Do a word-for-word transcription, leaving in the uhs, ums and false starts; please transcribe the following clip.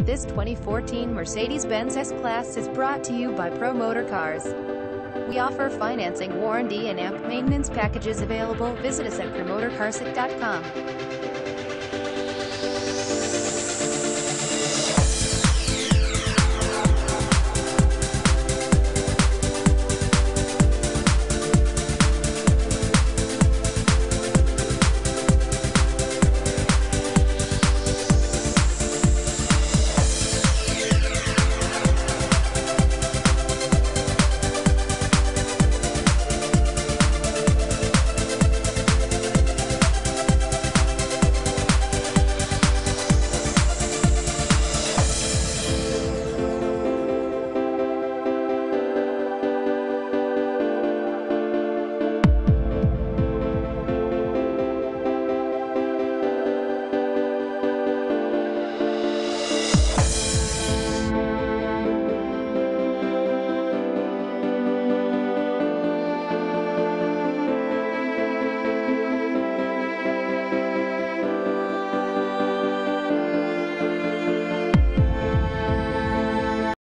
This twenty fourteen Mercedes-Benz S-Class is brought to you by Promotor Cars. We offer financing, warranty, and A M P maintenance packages available. Visit us at promotor car site dot com.